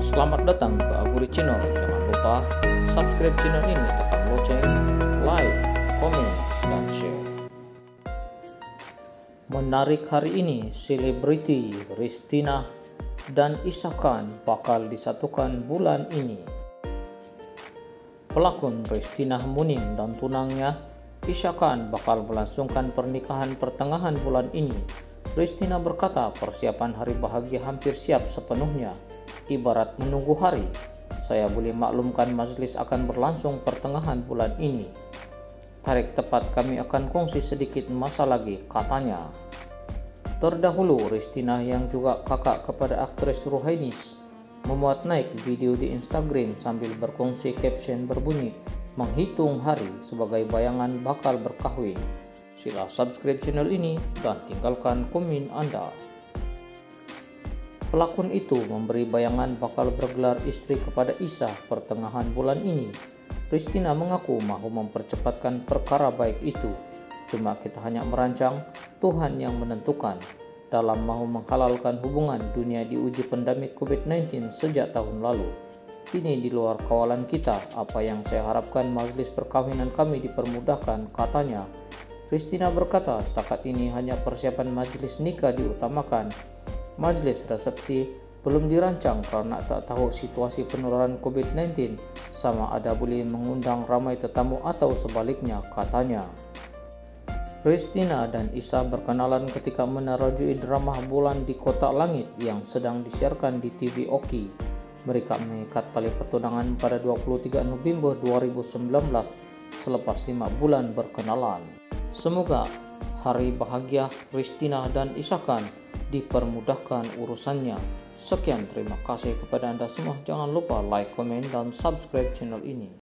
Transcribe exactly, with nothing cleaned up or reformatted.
Selamat datang ke Aguri Channel. Jangan lupa subscribe channel ini, tekan lonceng, like, komen, dan share. Menarik hari ini, selebriti Ristina dan Isha Khan bakal disatukan bulan ini. Pelakon Ristina Munin dan tunangnya Isha Khan bakal melangsungkan pernikahan pertengahan bulan ini. Ristina berkata persiapan hari bahagia hampir siap sepenuhnya. Ibarat menunggu hari, saya boleh maklumkan majlis akan berlangsung pertengahan bulan ini. Tarik tepat kami akan kongsi sedikit masa lagi, katanya. Terdahulu, Ristina yang juga kakak kepada aktris Ruhainis memuat naik video di Instagram sambil berkongsi caption berbunyi, menghitung hari sebagai bayangan bakal berkahwin. Sila subscribe channel ini dan tinggalkan komen Anda. Pelakon itu memberi bayangan bakal bergelar istri kepada Isha pertengahan bulan ini. Ristina mengaku mahu mempercepatkan perkara baik itu. Cuma kita hanya merancang, Tuhan yang menentukan. Dalam mahu menghalalkan hubungan, dunia diuji pandemik covid sembilan belas sejak tahun lalu. Ini di luar kawalan kita. Apa yang saya harapkan majelis perkawinan kami dipermudahkan, katanya. Ristina berkata setakat ini hanya persiapan majelis nikah diutamakan. Majelis resepsi belum dirancang karena tak tahu situasi penularan covid sembilan belas sama ada boleh mengundang ramai tetamu atau sebaliknya, katanya. Ristina dan Isha berkenalan ketika menerajui drama Bulan di Kotak Langit yang sedang disiarkan di T V Oki. Mereka mengikat tali pertunangan pada dua puluh tiga November dua ribu sembilan belas selepas lima bulan berkenalan. Semoga hari bahagia Ristina dan Isha Khan dipermudahkan urusannya. Sekian, terima kasih kepada Anda semua. Jangan lupa like, komen, dan subscribe channel ini.